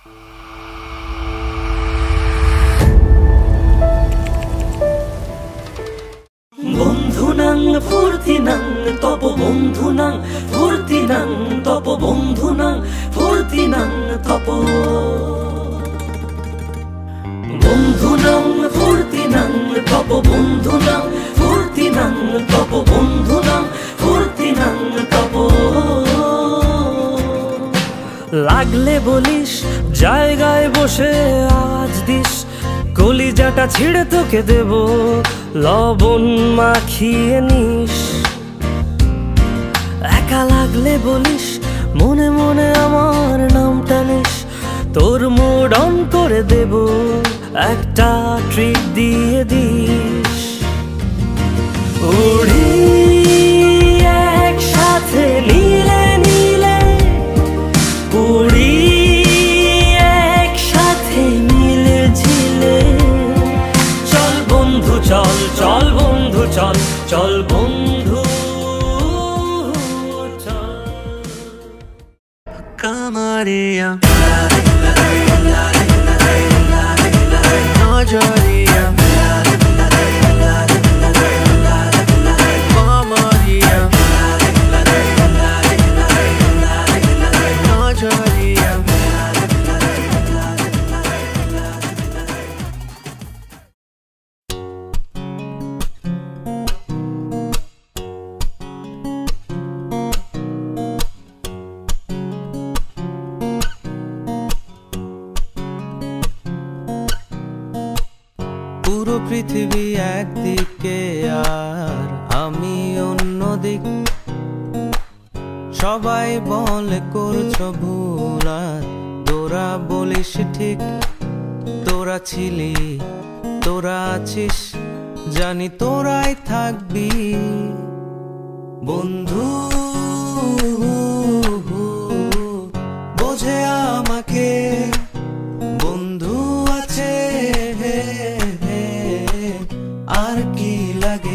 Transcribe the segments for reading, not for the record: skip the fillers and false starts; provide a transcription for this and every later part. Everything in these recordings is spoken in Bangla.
বন্ধুনাং ফুর্তিনাং তপ বন্ধুনাং ফুর্তিনাং তপ বন্ধুনাং ফুর্তিনাং তপ বন্ধুনাং ফুর্তিনাং তপ বন্ধুনাং ফুর্তিনাং তপ বন্ধুনাং ফুর্তিনাং তপ লাগলে বলিস জায়গায় বসে আওয়াজ দিস কলিজাটা ছিঁড়ে তোকে দেব লবণ মাখিয়ে নিস একা লাগলে বলিস মনে মনে আমার নামটা নিস তোর মুড অন করে দেব একটা ট্রিট দিয়ে দিস উড়ি একসাথে নীলে নীলে উড়ি একসাথে মিলে ঝিলে চল বন্ধু চল চল বন্ধু চল চল বন্ধু চল কামারিয়া Najaria Mamaria Najaria পুরো পৃথিবী একদিকে আর আমি অন্যদিক সবাই বলে করছো ভুল আর তোরা বলিস ঠিক তোরা ছিলি তোরা আছিস জানি তোরাই থাকবি বন্ধু বোঝে আমাকে বন্ধু আছে আর কি লাগে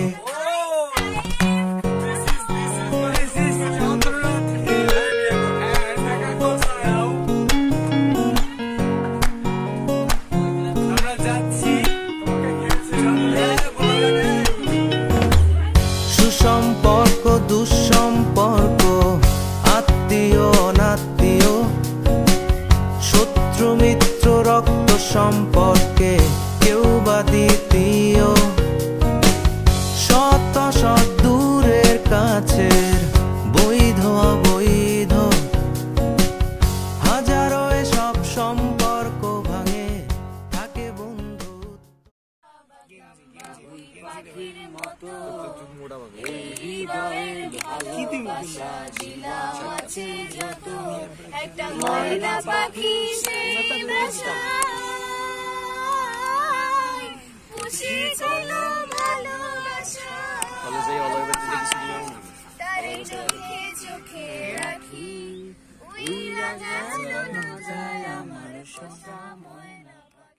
সুসম্পর্ক দুঃসম্পর্ক আত্মীয় অনাত্মীয় শত্রু মিত্র রক্ত সম্পর্কে কেউ বা দ্বিতীয় শত শত দূরের কাছের বৈধ অবৈধ হাজারো সব সম্পর্ক ভাঙে থাকে বন্ধু একটা ময়না পাখি পুষেছিল ভালোবাসা তারে চোখে চোখে রাখি উইরা গেল না যায় আমার সস্তা ময়না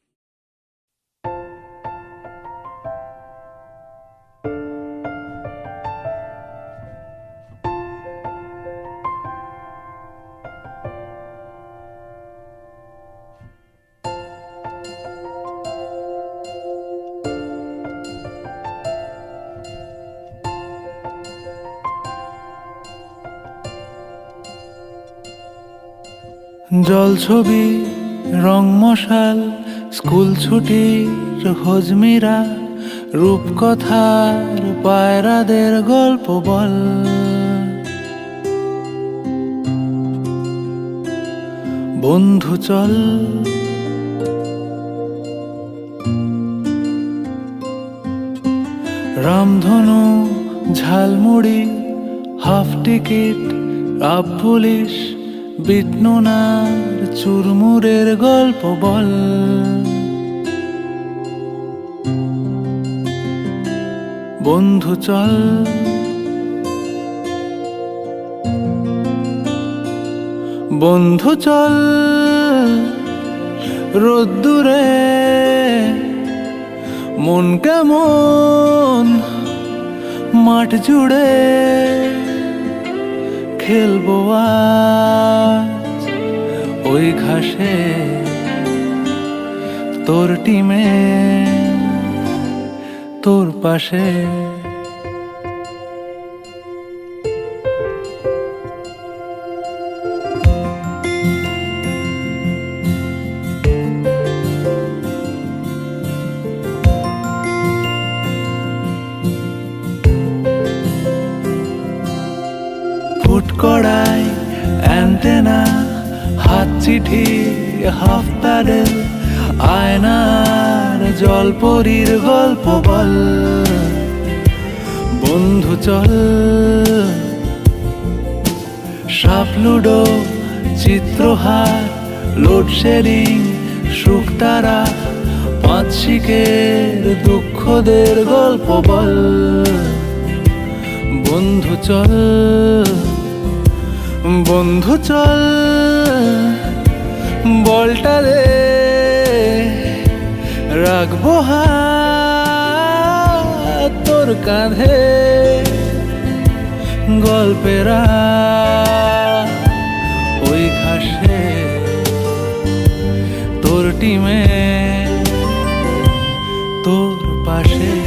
জল ছবি রং মশাল স্কুল ছুটির হজমিরা রূপকথার পায়রাদের গল্প বল বন্ধু চল রামধনু jhalmuri half ticket up police বিটনুনার চুরমুরের গল্প বল বন্ধু চল বন্ধু চল রোদ্দুরে মন কেমন মাঠ জুড়ে খেলবো আজ ওই ঘাসে তোর টিমে তোর পাশে। ফুট কড়াই অ্যান্টেনা হাত চিঠি হাফ প্যাডেল আয়নার জলপরীর গল্প বল। বন্ধু চল সাপ লুডো চিত্রহার লোডশেডিং শুকতারা পাঁচ শিকের দুঃখদের গল্প বল। বন্ধু চল বন্ধু চল বলটা রে রাখবো হাত তোর কাঁধে। গল্পেরা ওই ঘাসে তোর টিমে তোর পাশে।